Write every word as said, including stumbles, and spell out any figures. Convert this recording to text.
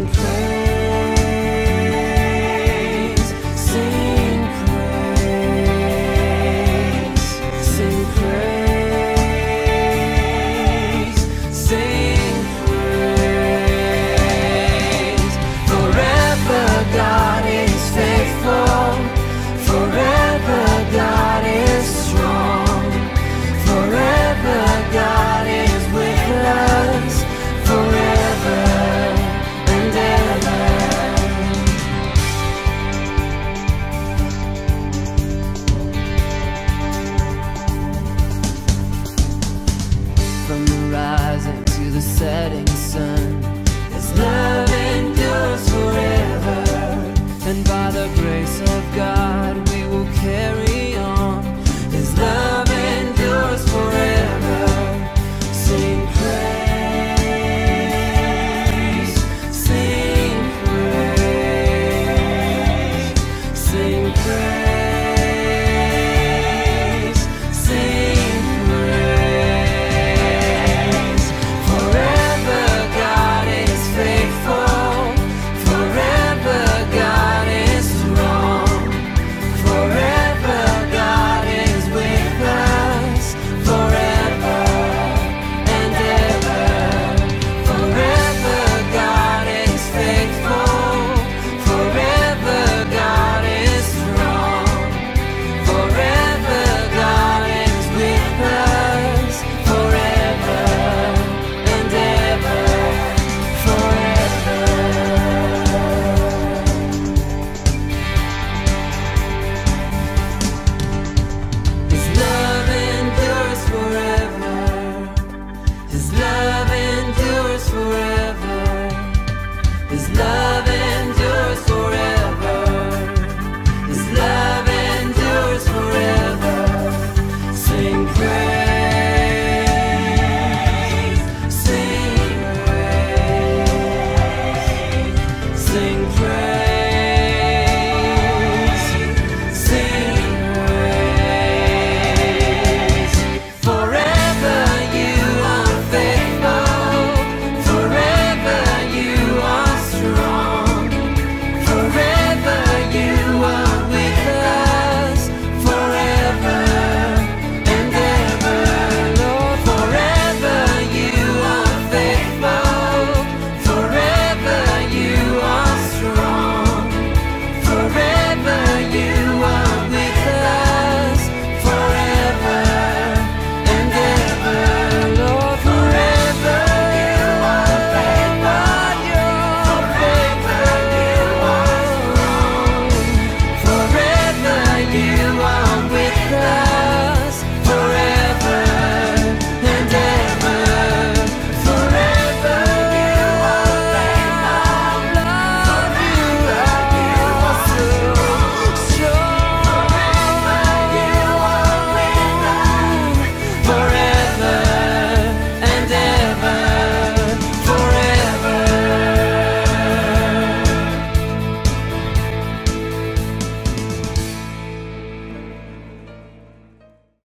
Sing praise, sing praise, sing praise, sing praise. Forever God is faithful, forever God is strong, forever God is with us, forever and ever. From the rising to the setting sun, His love endures forever, and by the grace of God we will carry on. His love endures forever. Sing praise, sing praise, sing praise, sing praise. Forever God is faithful, forever God is strong, forever God is with us, forever and ever. Forever God is faithful, forever God is strong, forever God is with us, forever and ever, forever. His love endures forever. His love endures forever.